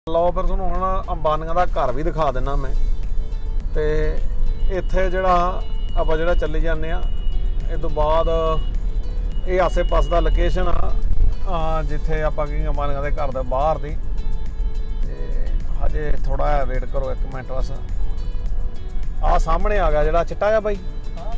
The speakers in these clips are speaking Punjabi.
लो फिर तुहानूं हुण अंबानियां दा घर भी दिखा दिना मैं। ते इत्थे जिहड़ा आपां जिहड़ा चली जाने आ इस तो बाद ये आसे पासे दा लोकेशन आ जिथे आपां की अंबानियां दे घर दे बाहर दी। ते हजे थोड़ा वेट करो एक मिनट बस। आ सामने आ गया जिहड़ा चिट्टा आ बाई,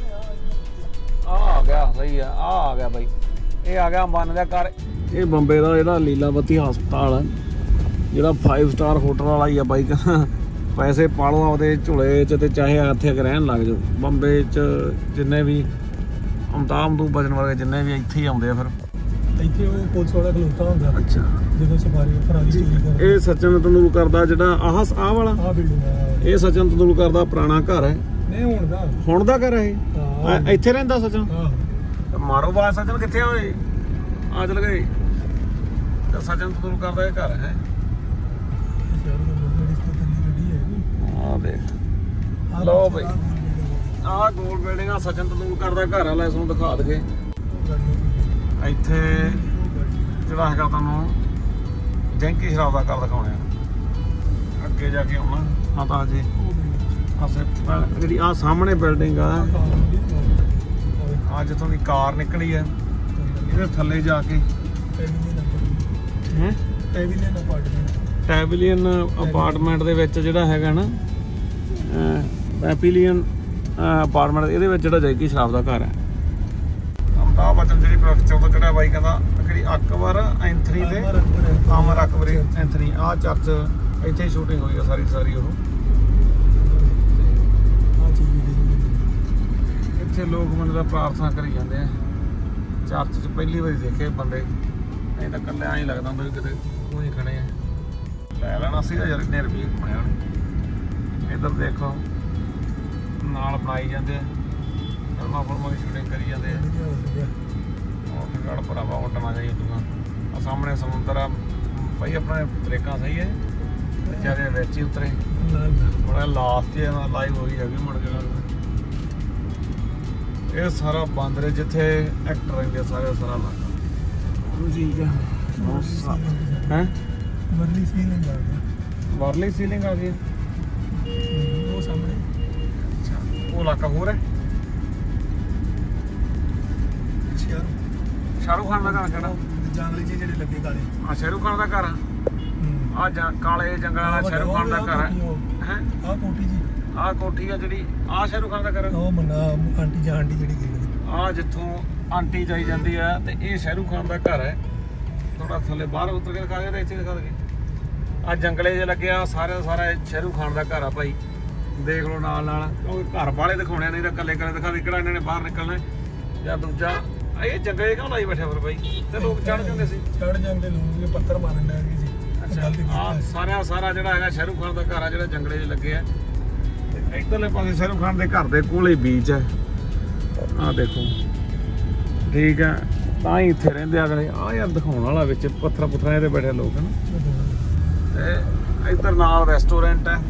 आ गया सही है, आ गया बाई, ये आ गया अंबानी का घर। ये बंबे का जिहड़ा लीलावती हस्पताल है जिहड़ा 5 स्टार होटल वाला ही है बाई। पैसे पा लो आपदे झोले च ते चाहे इत्थे रहन लग जाओ। बंबे च जिन्ने भी अमिताभ बच्चन वर्गे जिन्ने भी इत्थे ही आउंदे फिर ਇੱਥੇ ਉਹ ਪੁਲਿਸ ਵਾਲਾ ਖਲੋਤਾ ਹੁੰਦਾ। अच्छा ਜਦੋਂ ਸਫਾਰੀ ਫਰਾਂਗੀ ਚੋਰੀ ਕਰਦੇ। ਇਹ ਸਚਨ ਤੰਦੂਲਕਰ ਦਾ ਜਿਹੜਾ ਆਹ ਵਾਲਾ ਆਹ ਬਿਲਡਿੰਗ ਆ, ਇਹ ਸਚਨ ਤੰਦੂਲਕਰ ਦਾ ਪੁਰਾਣਾ ਘਰ ਹੈ। ਨਹੀਂ ਹੁਣ ਦਾ ਘਰ ਹੈ ਇਹ। ਇੱਥੇ ਰਹਿੰਦਾ ਸਚਨ। ਹਾਂ ਮਾਰੋ ਬਾਤ ਸਚਨ ਕਿੱਥੇ ਹੋਏ ਆ ਚਲ ਗਏ। ਤੇ ਸਚਨ ਤੰਦੂਲਕਰ ਦਾ ਇਹ ਘਰ ਹੈ। ਆ ਦੇਖ ਲਓ ਬਈ, ਆਹ ਗੋਲ ਬਿਲਡਿੰਗ ਆ ਸਚਨ ਤੰਦੂਲਕਰ ਦਾ ਘਰ ਵਾਲਾ। ਇਸ ਨੂੰ ਦਿਖਾ ਦਗੇ ਇੱਥੇ ਜਿਹੜਾ ਹੈਗਾ ਤੁਹਾਨੂੰ ਜੈਂਕੀ ਸ਼ਰਾਬ ਦਾ ਘਰ ਦਿਖਾਉਣੇ ਆ। ਅੱਗੇ ਜਾ ਕੇ ਆਉਣਾ ਹਾਂ ਤਾਂ ਜੀ ਆਸੇ ਜਿਹੜੀ ਆ ਸਾਹਮਣੇ ਬਿਲਡਿੰਗ ਆ ਆ ਜਿੱਥੋਂ ਦੀ ਕਾਰ ਨਿਕਲੀ ਹੈ ਇਹਦੇ ਥੱਲੇ ਜਾ ਕੇ ਟੈਵਿਲੀਅਨ ਅਪਾਰਟਮੈਂਟ ਦੇ ਵਿੱਚ ਜਿਹੜਾ ਹੈਗਾ ਨਾ ਪੈਪੀਲੀਅਨ ਅਪਾਰਟਮੈਂਟ ਇਹਦੇ ਵਿੱਚ ਜਿਹੜਾ ਜੈਂਕੀ ਸ਼ਰਾਬ ਦਾ ਘਰ ਹੈ। ਅਮਿਤਾਭ ਬੱਚਨ ਜਿਹੜੀ ਪ੍ਰੋਡਕਸ਼ਨ ਤੋਂ ਜਿਹੜਾ ਬਾਈ ਕਹਿੰਦਾ ਜਿਹੜੀ ਅਕਬਰ ਐਂਥਨੀ ਤੇ ਅਮਰ ਅਕਬਰ ਐਂਥਨੀ ਆ ਚਰਚ ਇੱਥੇ ਸ਼ੂਟਿੰਗ ਹੋਈ ਆ ਸਾਰੀ ਉਹ। ਇੱਥੇ ਲੋਕ ਮੰਨ ਦਾ ਪ੍ਰਾਰਥਨਾ ਕਰੀ ਜਾਂਦੇ ਆ ਚਰਚ 'ਚ। ਪਹਿਲੀ ਵਾਰੀ ਦੇਖੇ ਬੰਦੇ, ਨਹੀਂ ਤਾਂ ਇਕੱਲੇ ਐਂ ਲੱਗਦਾ ਹੁੰਦਾ ਵੀ ਕਿਤੇ ਕੋਈ ਖੜੇ ਆ। ਲੈ ਲੈਣਾ ਸੀਗਾ ਯਾਰ ਇੰਨੇ ਰੁਪਏ ਬਣਿਆ ਨਹੀਂ। ਇੱਧਰ ਦੇਖੋ ਨਾਲ ਬਣਾਈ ਜਾਂਦੇ ਆ, ਫਿਲਮਾਂ ਦੀ ਸ਼ੂਟਿੰਗ ਕਰੀ ਜਾਂਦੇ ਆ। ਗੜ ਭਰਾਵਾ ਉੱਡਣਾ ਚਾਹੀਦਾ ਤੂੰ। ਆ ਸਾਹਮਣੇ ਸਮੁੰਦਰ ਆ ਭਾਈ। ਆਪਣੇ ਬ੍ਰੇਕਾਂ ਸਹੀ ਹੈ ਜਿਆਦਾ ਵਿੱਚ ਹੀ ਉਤਰੇ ਬੜਾ ਲਾਸਟ ਲਾਈਵ ਹੋ ਗਈ ਹੈਗੀ ਮੁੜ ਕੇ। ਇਹ ਸਾਰਾ ਬਾਂਦਰੇ ਜਿੱਥੇ ਐਕਟਰ ਰਹਿੰਦੇ ਸਾਰੇ ਸਾਰਾ ਇਲਾਕਾ ਠੀਕ ਹੈ। ਹੈ ਵਰਲੀ ਸੀਲਿੰਗ ਆ ਗਈ। ਵਰਲੀ ਸੀਲਿੰਗ ਆ ਗਈ ਉਹ ਸਾਹਮਣੇ। ਅੱਛਾ ਉਹ ਇਲਾਕਾ ਹੋਰ ਹੈ। ਸ਼ਾਹਰੁਖ ਖਾਨ ਦਾ ਘਰ ਕਿਹੜਾ? ਜੰਗਲੀ ਜੀ ਜਿਹੜੇ ਲੱਗੇ ਕਾਲੇ। ਆ ਸ਼ਾਹਰੁਖ ਖਾਨ ਦਾ ਘਰ ਆ ਕਾਲੇ ਜੰਗਲਾਂ ਵਾਲਾ ਸ਼ਾਹਰੁਖ ਖਾਨ ਦਾ ਘਰ ਹੈ। ਆ ਕੋਠੀ ਜੀ, ਆ ਕੋਠੀ ਆ ਜਿਹੜੀ ਆ ਸ਼ਾਹਰੁਖ ਖਾਨ ਦਾ ਘਰ। ਉਹ ਮੰਨਾ ਆਂਟੀ ਜਿਹੜੀ ਗਈ ਆ ਜਿੱਥੋਂ ਆਂਟੀ ਜਾਈ ਜਾਂਦੀ ਆ ਤੇ ਇਹ ਸ਼ਾਹਰੁਖ ਖਾਨ ਦਾ ਘਰ ਹੈ। ਥੋੜਾ ਥੱਲੇ ਬਾਹਰ ਉਤਰ ਕੇ ਦਿਖਾ ਦੇ, ਇੱਥੇ ਦਿਖਾ ਦੇ। ਆ ਜੰਗਲੇ ਜੇ ਲੱਗਿਆ ਸਾਰਾ ਸ਼ਾਹਰੁਖ ਖਾਨ ਦਾ ਘਰ ਆ ਭਾਈ। ਦੇਖ ਲਓ ਨਾਲ ਕਿਉਂਕਿ ਘਰ ਵਾਲੇ ਦਿਖਾਉਣੇ ਨਹੀਂ ਤਾਂ ਕੱਲੇ ਦਿਖਾ ਦੇ ਕਿਹੜਾ ਇਹਨਾਂ ਨੇ ਬਾਹਰ ਨਿਕਲਣਾ ਜਾਂ ਦੂਜਾ। ਇਹ ਜੰਗਲੇ ਕਿਉਂ ਲਾਈ ਬੈਠੇ ਫਿਰ ਬਾਈ? ਤੇ ਲੋਕ ਚੜ ਜਾਂਦੇ ਸੀ, ਚੜ ਜਾਂਦੇ ਲੋਕ ਪੱਥਰ ਮਾਰਨ ਲੱਗ ਗਏ ਸੀ। ਅੱਛਾ ਸਾਰਾ ਜਿਹੜਾ ਹੈਗਾ ਸ਼ਾਹਰੁਖ ਖਾਨ ਦਾ ਘਰ ਆ ਜਿਹੜਾ ਜੰਗਲੇ 'ਚ ਲੱਗੇ ਆ। ਤੇ ਇੱਧਰਲੇ ਪਾਸੇ ਸ਼ਾਹਰੁਖ ਖਾਨ ਦੇ ਘਰ ਦੇ ਕੋਲੇ ਬੀਚ ਹੈ। ਆ ਦੇਖੋ ਠੀਕ ਹੈ ਤਾਂ ਹੀ ਇੱਥੇ ਰਹਿੰਦੇ ਅਗਲੇ। ਆ ਯਾਰ ਦਿਖਾਉਣ ਵਾਲਾ ਵਿੱਚ ਪੱਥਰਾਂ ਇਹਦੇ ਬੈਠੇ ਲੋਕ ਹਨ। ਤੇ ਇੱਧਰ ਨਾਲ ਰੈਸਟੋਰੈਂਟ ਹੈ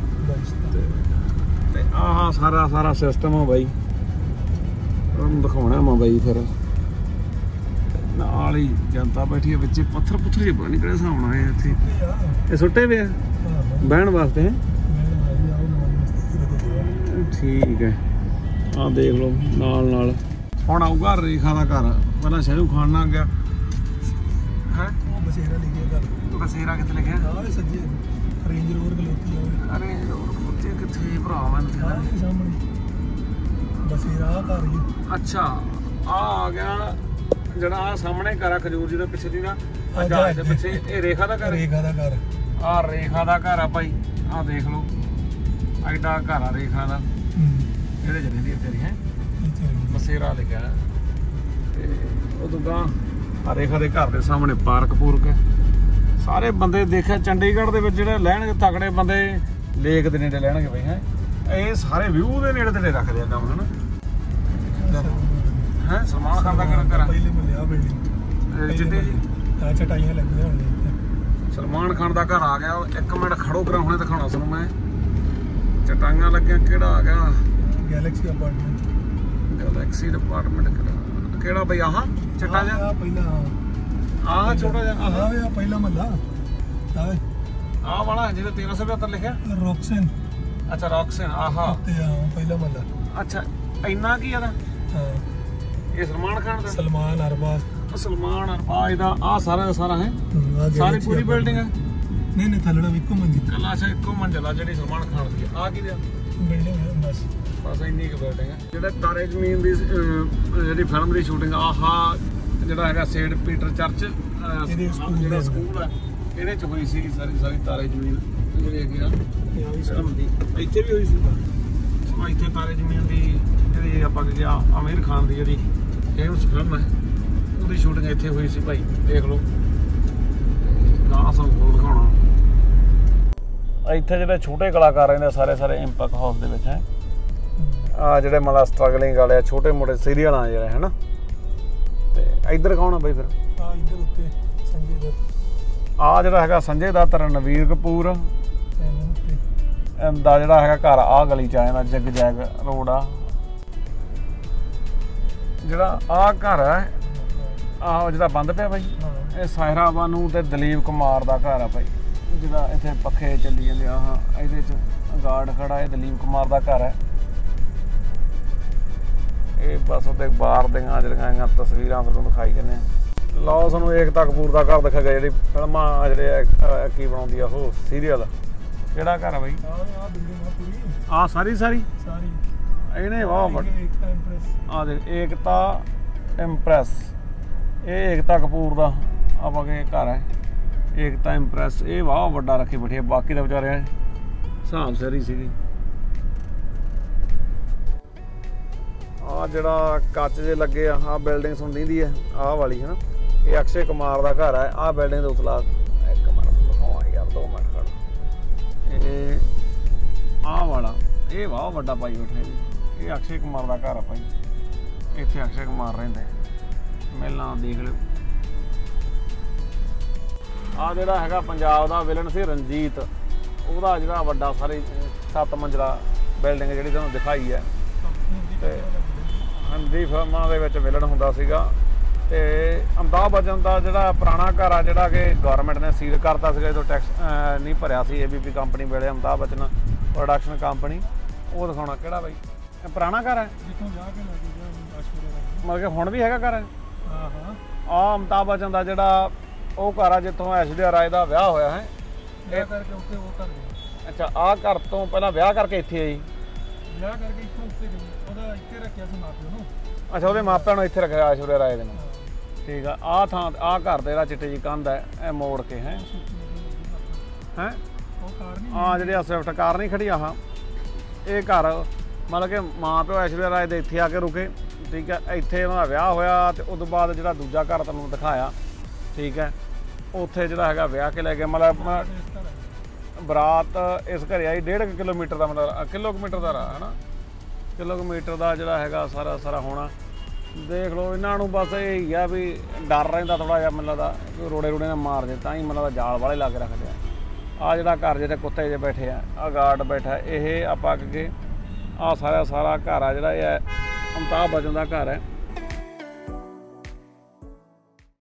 ਤੇ ਆਹ ਸਾਰਾ ਸਿਸਟਮ ਆ ਬਾਈ। ਉਹਨੂੰ ਦਿਖਾਉਣਾ ਵਾ ਬਾਈ। ਫਿਰ ਨਾਲ ਹੀ ਜਨਤਾ ਬੈਠੀ ਹੈ ਵਿੱਚ। ਪੱਥਰ ਜਿਹੇ ਪਤਾ ਨਹੀਂ ਕਿਹੜੇ ਹਿਸਾਬ ਨਾਲ ਆਏ ਇੱਥੇ। ਇਹ ਸੁੱਟੇ ਵੇ ਆ ਬਹਿਣ ਵਾਸਤੇ ਹੈ। ਠੀਕ ਹੈ ਆ ਦੇਖ ਲਓ ਨਾਲ ਹੁਣ ਆਊਗਾ ਰੇਖਾ ਦਾ ਘਰ। ਪਹਿਲਾਂ ਸ਼ਾਹਰੁਖ ਖਾਨ ਨਾਲ ਗਿਆ ਹੈ। ਉਹ ਬਸੇਰਾ ਲਿਖਿਆ ਘਰ। ਬਸੇਰਾ ਕਿੱਥੇ ਲਿਖਿਆ? ਆਹ ਸੱਜੇ ਰੇਂਜ ਰੋਵਰ ਖਲੋਤੀ ਆ। ਰੇਂਜ ਰੋਵਰ ਖਲੋਤੀ ਕਿੱਥੇ ਭਰਾ? ਮੈਨੂੰ ਸਾਹਮਣੇ ਬਸੇਰਾ ਘਰ ਹੀ। ਅੱਛਾ ਆ ਗਿਆ ਜਿਹੜਾ ਆ ਸਾਹਮਣੇ ਘਰ ਆ ਖਜੂਰ ਜੀ ਦਾ ਪਿੱਛੇ ਦੀ ਨਾ ਜਹਾਜ਼ ਦੇ ਪਿੱਛੇ। ਇਹ ਰੇਖਾ ਦਾ ਘਰ। ਆ ਰੇਖਾ ਦਾ ਘਰ ਆ ਭਾਈ। ਆ ਦੇਖ ਲਓ ਐਡਾ ਘਰ ਆ ਰੇਖਾ ਦਾ। ਇਹਦੇ ਜਨੇ ਦੀ ਤੇਰੀ ਹੈ ਬਸੇਰਾ ਲਿਖਿਆ। ਤੇ ਉਦੋਂ ਗਾਂ ਆ ਰੇਖਾ ਦੇ ਘਰ ਦੇ ਸਾਹਮਣੇ ਪਾਰਕ ਹੈ। ਸਾਰੇ ਬੰਦੇ ਦੇਖਿਆ ਚੰਡੀਗੜ੍ਹ ਦੇ ਵਿੱਚ ਜਿਹੜੇ ਲੈਣਗੇ ਤਕੜੇ ਬੰਦੇ ਲੇਕ ਦੇ ਨੇੜੇ ਲੈਣਗੇ ਬਈ। ਹੈ ਇਹ ਸਾਰੇ ਵਿਊ ਦੇ ਨੇੜੇ ਤੇੜੇ ਰੱਖਦੇ ਆ ਕੰਮ ਹਨਾ। ਹੈ ਸਲਮਾਨ ਖਾਨ ਦਾ ਘਰ ਪਹਿਲੇ ਮਿਲਿਆ ਬਿਲਡਿੰਗ ਜਿੱਦੇ ਜੀ ਆ ਚਟਾਈਆਂ ਲੱਗੀਆਂ ਹੋਣੀਆਂ। ਸਲਮਾਨ ਖਾਨ ਦਾ ਘਰ ਆ ਗਿਆ। ਇੱਕ ਮਿੰਟ ਖੜੋ ਕਰਾਂ ਹੁਣੇ ਦਿਖਾਉਣਾ ਤੁਹਾਨੂੰ ਮੈਂ। ਚਟਾਈਆਂ ਲੱਗੀਆਂ ਕਿਹੜਾ ਆ ਗਿਆ? ਗੈਲੈਕਸੀ ਅਪਾਰਟਮੈਂਟ ਕਿਹੜਾ ਬਈ? ਆਹ ਚਟਾ ਜਿਹਾ ਪਹਿਲਾਂ ਆਹ ਛੋਟਾ ਜਿਹਾ ਆਹ ਪਹਿਲਾ ਮਹੱਲਾ। ਆਹ ਵਾਲਾ ਜਿਹਦੇ 1375 ਲਿਖਿਆ। ਰੌਕਸਨ। ਅੱਛਾ ਰੌਕਸਨ ਆਹਾ ਤੇ ਪਹਿਲਾ ਮਹੱਲਾ। ਅੱਛਾ ਇੰਨਾ ਕੀ ਆਦਾ? ਹਾਂ ਇਹ ਸਲਮਾਨ ਖਾਨ ਦਾ। ਸਲਮਾਨ ਅਰਬਾਜ਼। ਸਲਮਾਨ ਅਰਬਾਜ਼ ਦਾ ਆ ਸਾਰਾ ਦਾ ਸਾਰਾ ਹੈ। ਆਹ ਸਾਰੀ ਪੂਰੀ ਬਿਲਡਿੰਗ ਹੈ? ਨਹੀਂ ਨਹੀਂ ਥੱਲੜਾ ਇੱਕੋ ਮੰਜ਼ਿਲ। ਕੱਲਾ ਅੱਛਾ ਇੱਕੋ ਮੰਜ਼ਿਲਾ ਜਿਹੜੀ ਸਲਮਾਨ ਖਾਨ ਦੀ ਆ ਕੀ ਦਾ ਬਿਲਡਿੰਗ ਹੈ ਬਸ। ਬਸ ਇੰਨੀ ਕੁ ਬਿਲਡਿੰਗ ਹੈ। ਜਿਹੜਾ ਤਾਰੇ ਜ਼ਮੀਨ ਦੀ ਜਿਹੜੀ ਫਿਲਮ ਦੀ ਸ਼ੂਟਿੰਗ ਆਹਾ ਜਿਹੜਾ ਹੈਗਾ ਸੇਂਟ ਪੀਟਰ ਚਰਚ ਜਿਹੜਾ ਸਕੂਲ ਹੈ ਇਹਦੇ ਚ ਹੋਈ ਸੀ ਸਾਰੀ ਤਾਰੇ ਜ਼ਮੀਨ ਜਿਹੜੀ ਹੈਗੀ ਆ ਫਿਲਮ ਦੀ ਇੱਥੇ ਵੀ ਹੋਈ ਸੀ। ਇੱਥੇ ਤਾਰੇ ਜ਼ਮੀਨ ਦੀ ਜਿਹੜੀ ਆਪਾਂ ਕਹਿੰਦੇ ਆ ਆਮਿਰ ਖਾਨ ਦੀ ਜਿਹੜੀ ਫੇਮਸ ਫਿਲਮ ਹੈ ਉਹਦੀ ਸ਼ੂਟਿੰਗ ਇੱਥੇ ਹੋਈ ਸੀ ਭਾਈ ਦੇਖ ਲਓ। ਗਾਂ ਸਾਨੂੰ ਹੋਰ ਦਿਖਾਉਣਾ ਇੱਥੇ ਜਿਹੜੇ ਛੋਟੇ ਕਲਾਕਾਰ ਰਹਿੰਦੇ ਸਾਰੇ ਇੰਪੈਕਟ ਹਾਊਸ ਦੇ ਵਿੱਚ ਹੈ। ਆ ਜਿਹੜੇ ਮਤਲਬ ਸਟਰਗਲਿੰਗ ਵਾਲੇ ਆ ਛੋਟੇ ਮੋਟੇ ਸੀਰੀਅਲ ਆ ਜਿਹੜੇ ਹਨਾ। ਤੇ ਇੱਧਰ ਕੌਣ ਆ ਬਈ ਫਿਰ? ਆ ਇੱਧਰ ਉੱਤੇ ਸੰਜੇ ਦੱਤ। ਆ ਜਿਹੜਾ ਹੈਗਾ ਸੰਜੇ ਦੱਤ, ਰਣਵੀਰ ਕਪੂਰ ਦਾ ਜਿਹੜਾ ਹੈਗਾ ਘਰ ਆ ਗਲੀ ਚ ਆ ਜਾਂਦਾ ਜਗ ਜੈਗ ਰੋਡ ਆ। ਜਿਹੜਾ ਆ ਘਰ ਹੈ ਆਹ ਜਿਹੜਾ ਬੰਦ ਪਿਆ ਬਾਈ ਇਹ ਸਾਹਿਰਾ ਬਾਨੂ ਤੇ ਦਲੀਪ ਕੁਮਾਰ ਦਾ ਘਰ ਆ ਭਾਈ। ਜਿਹੜਾ ਇੱਥੇ ਪੱਖੇ ਚੱਲੀ ਜਾਂਦੇ ਆਹ ਇਹਦੇ ਚ ਗਾਰਡ ਖੜਾ ਇਹ ਦਲੀਪ ਕੁਮਾਰ ਦਾ ਘਰ ਹੈ। ਇਹ ਬਸ ਉਹਦੇ ਬਾਹਰ ਦੀਆਂ ਜਿਹੜੀਆਂ ਤਸਵੀਰਾਂ ਤੁਹਾਨੂੰ ਦਿਖਾਈ ਜਾਂਦੇ ਆ। ਲਓ ਸਾਨੂੰ ਏਕਤਾ ਕਪੂਰ ਦਾ ਘਰ ਦਿਖਾ ਗਿਆ ਜਿਹੜੀ ਫਿਲਮਾਂ ਜਿਹੜੇ ਕੀ ਬਣਾਉਂਦੀ ਆ ਉਹ ਸੀਰੀਅਲ। ਕਿਹੜਾ ਘਰ ਆ ਬਾਈ? ਆ ਬਿਲਡਿੰਗ ਆ ਪੂਰੀ। ਆ ਸਾਰੀ ਸਾਰੀ ਇਹਨੇ ਵਾਹ ਆ ਦੇਖ ਏਕਤਾ ਇੰਪ੍ਰੈਸ। ਇਹ ਏਕਤਾ ਕਪੂਰ ਦਾ ਆਪਾਂ ਕੇ ਘਰ ਹੈ ਏਕਤਾ ਇੰਪ੍ਰੈਸ। ਇਹ ਵਾਹ ਵੱਡਾ ਰੱਖੇ ਬੈਠੇ ਬਾਕੀ ਦਾ ਵਿਚਾਰੇ ਹਿਸਾਬ ਸਿਰ ਸੀਗੀ। ਆ ਜਿਹੜਾ ਕੱਚ ਜੇ ਲੱਗੇ ਆ ਆਹ ਬਿਲਡਿੰਗ ਸੁਣਦੀ ਹੈ ਆਹ ਵਾਲੀ ਹੈ। ਇਹ ਅਕਸ਼ੇ ਕੁਮਾਰ ਦਾ ਘਰ ਹੈ। ਆਹ ਬਿਲਡਿੰਗ ਦੇ ਉਤਲਾ ਇੱਕ ਮਿੰਟ ਦਿਖਾਵਾਂ ਯਾਰ 2 ਮਿੰਟ ਖੜ। ਇਹ ਆਹ ਵਾਲਾ ਇਹ ਵਾਹ ਵੱਡਾ ਪਾਈ ਬੈਠਾ ਜੀ। ਇਹ ਅਕਸ਼ੇ ਕੁਮਾਰ ਦਾ ਘਰ ਆ ਭਾਈ। ਇੱਥੇ ਅਕਸ਼ੇ ਕੁਮਾਰ ਰਹਿੰਦੇ ਪਹਿਲਾਂ ਦੇਖ ਲਿਓ। ਆ ਜਿਹੜਾ ਹੈਗਾ ਪੰਜਾਬ ਦਾ ਵਿਲਨ ਸੀ ਰਣਜੀਤ ਉਹਦਾ ਜਿਹੜਾ ਵੱਡਾ ਸਾਰੀ 7 ਮੰਜ਼ਿਲਾ ਬਿਲਡਿੰਗ ਜਿਹੜੀ ਤੁਹਾਨੂੰ ਦਿਖਾਈ ਹੈ। ਤੇ ਹਿੰਦੀ ਫਿਲਮਾਂ ਦੇ ਵਿੱਚ ਵਿਲਨ ਹੁੰਦਾ ਸੀਗਾ। ਤੇ ਅਮਿਤਾਭ ਬੱਚਨ ਦਾ ਜਿਹੜਾ ਪੁਰਾਣਾ ਘਰ ਆ ਜਿਹੜਾ ਕਿ ਗਵਰਨਮੈਂਟ ਨੇ ਸੀਲ ਕਰਤਾ ਸੀਗਾ ਜਦੋਂ ਟੈਕਸ ਨਹੀਂ ਭਰਿਆ ਸੀ ABP ਕੰਪਨੀ ਵੇਲੇ ਅਮਿਤਾਭ ਬੱਚਨ ਪ੍ਰੋਡਕਸ਼ਨ ਕੰਪਨੀ। ਉਹ ਦਿਖਾਉਣਾ ਕਿਹੜਾ ਬਾਈ? ਪੁਰਾਣਾ ਘਰ ਹੈ ਮਤਲਬ ਕਿ ਹੁਣ ਵੀ ਹੈਗਾ ਘਰ? ਆ ਅਮਿਤਾਭ ਬੱਚਨ ਦਾ ਜਿਹੜਾ ਉਹ ਘਰ ਆ ਜਿੱਥੋਂ ਐਸ਼ਵਰਿਆ ਰਾਏ ਦਾ ਵਿਆਹ ਹੋਇਆ ਹੈ। ਅੱਛਾ ਆਹ ਘਰ ਤੋਂ ਪਹਿਲਾਂ ਵਿਆਹ ਕਰਕੇ ਇੱਥੇ ਆਈ? ਵਿਆਹ ਕਰਕੇ ਇੱਥੋਂ ਉੱਤੇ ਗਈ ਉਹਦਾ ਇੱਥੇ ਰੱਖਿਆ ਸੀ ਮਾਪਿਆਂ ਨੂੰ। ਅੱਛਾ ਉਹਦੇ ਮਾਪਿਆਂ ਨੂੰ ਇੱਥੇ ਰੱਖਿਆ ਐਸ਼ਵਰਿਆ ਰਾਏ ਦੇ ਨੂੰ। ਠੀਕ ਆ। ਆਹ ਥਾਂ ਆਹ ਘਰ ਦੇ ਜਿਹੜਾ ਚਿੱਟੇ ਜੀ ਕੰਧ ਹੈ ਇਹ ਮੋੜ ਕੇ ਹੈ ਆ ਜਿਹੜੀ ਆ ਸਵਿਫਟ ਕਾਰ ਨਹੀਂ ਖੜੀ ਆਹ ਇਹ ਘਰ ਮਤਲਬ ਕਿ ਮਾਂ ਪਿਓ ਐਸ਼ਵਰਿਆ ਰਾਏ ਦੇ ਇੱਥੇ ਆ ਕੇ ਰੁਕੇ। ਠੀਕ ਹੈ ਇੱਥੇ ਉਹਨਾਂ ਦਾ ਵਿਆਹ ਹੋਇਆ ਤੇ ਉਸ ਤੋਂ ਬਾਅਦ ਜਿਹੜਾ ਦੂਜਾ ਘਰ ਤੁਹਾਨੂੰ ਦਿਖਾਇਆ ਠੀਕ ਹੈ ਉੱਥੇ ਜਿਹੜਾ ਹੈਗਾ ਵਿਆਹ ਕੇ ਲੈ ਕੇ ਮਤਲਬ ਬਰਾਤ ਇਸ ਘਰੇ ਆਈ 1.5 ਕਿਲੋਮੀਟਰ ਦਾ ਮਤਲਬ ਕਿਲੋਮੀਟਰ ਦਾ ਹੈ ਨਾ ਕਿਲੋਮੀਟਰ ਦਾ ਜਿਹੜਾ ਹੈਗਾ ਸਾਰਾ ਹੋਣਾ। ਦੇਖ ਲਓ ਇਹਨਾਂ ਨੂੰ ਬਸ ਇਹ ਹੀ ਆ ਵੀ ਡਰ ਰਹਿੰਦਾ ਥੋੜ੍ਹਾ ਜਿਹਾ ਮੈਨੂੰ ਲੱਗਦਾ ਰੋੜੇ ਨਾਲ ਮਾਰ ਦੇ ਤਾਂ ਹੀ ਮੈਨੂੰ ਲੱਗਦਾ ਜਾਲ ਵਾਲੇ ਲਾ ਕੇ ਰੱਖਦੇ ਆ। ਆਹ ਜਿਹੜਾ ਘਰ ਜਿਹੜੇ ਕੁੱਤੇ ਜਿਹੇ ਬੈਠੇ ਆ ਆਹ ਗਾਰਡ ਬੈਠਾ ਇਹ ਆਪਾਂ ਅੱਗੇ ਆਹ ਸਾਰਾ ਘਰ ਆ ਜਿਹੜਾ ਇਹ ਅਮਿਤਾਭ ਬੱਚਨ ਦਾ ਘਰ ਹੈ।